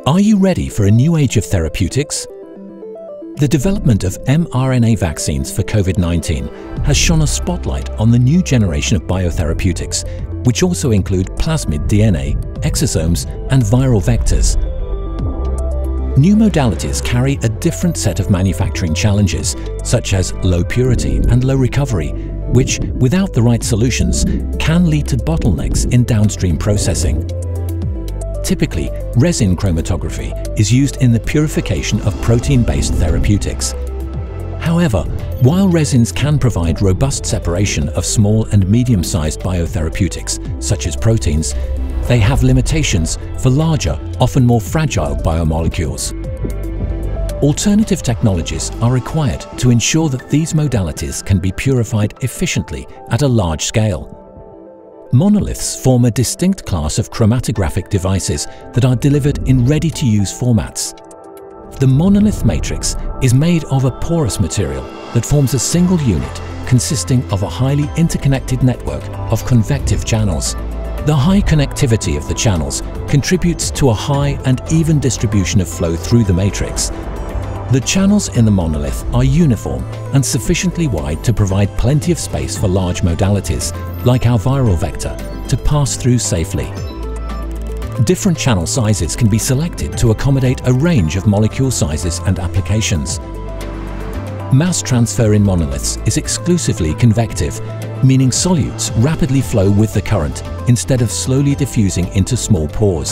Are you ready for a new age of therapeutics? The development of mRNA vaccines for COVID-19 has shone a spotlight on the new generation of biotherapeutics, which also include plasmid DNA, exosomes, and viral vectors. New modalities carry a different set of manufacturing challenges, such as low purity and low recovery, which, without the right solutions, can lead to bottlenecks in downstream processing. Typically, resin chromatography is used in the purification of protein-based therapeutics. However, while resins can provide robust separation of small and medium-sized biotherapeutics, such as proteins, they have limitations for larger, often more fragile biomolecules. Alternative technologies are required to ensure that these modalities can be purified efficiently at a large scale. Monoliths form a distinct class of chromatographic devices that are delivered in ready-to-use formats. The monolith matrix is made of a porous material that forms a single unit consisting of a highly interconnected network of convective channels. The high connectivity of the channels contributes to a high and even distribution of flow through the matrix. The channels in the monolith are uniform and sufficiently wide to provide plenty of space for large modalities, like our viral vector, to pass through safely. Different channel sizes can be selected to accommodate a range of molecule sizes and applications. Mass transfer in monoliths is exclusively convective, meaning solutes rapidly flow with the current instead of slowly diffusing into small pores.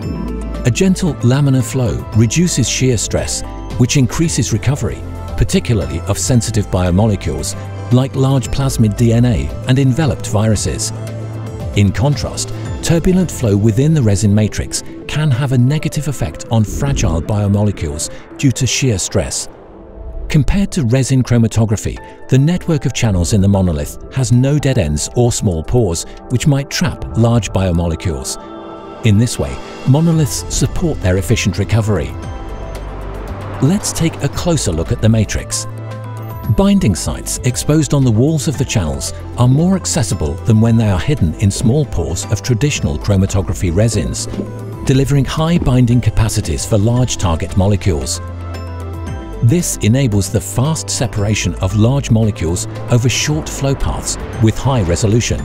A gentle laminar flow reduces shear stress, which increases recovery, particularly of sensitive biomolecules like large plasmid DNA and enveloped viruses. In contrast, turbulent flow within the resin matrix can have a negative effect on fragile biomolecules due to shear stress. Compared to resin chromatography, the network of channels in the monolith has no dead ends or small pores, which might trap large biomolecules. In this way, monoliths support their efficient recovery. Let's take a closer look at the matrix. Binding sites exposed on the walls of the channels are more accessible than when they are hidden in small pores of traditional chromatography resins, delivering high binding capacities for large target molecules. This enables the fast separation of large molecules over short flow paths with high resolution.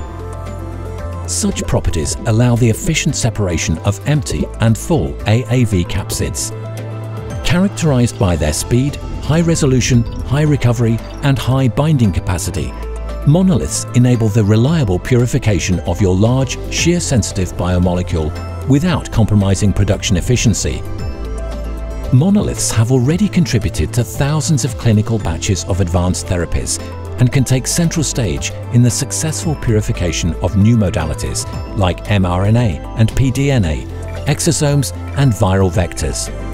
Such properties allow the efficient separation of empty and full AAV capsids. Characterized by their speed, high resolution, high recovery, and high binding capacity, monoliths enable the reliable purification of your large, shear-sensitive biomolecule without compromising production efficiency. Monoliths have already contributed to thousands of clinical batches of advanced therapies and can take central stage in the successful purification of new modalities like mRNA and pDNA, exosomes, and viral vectors.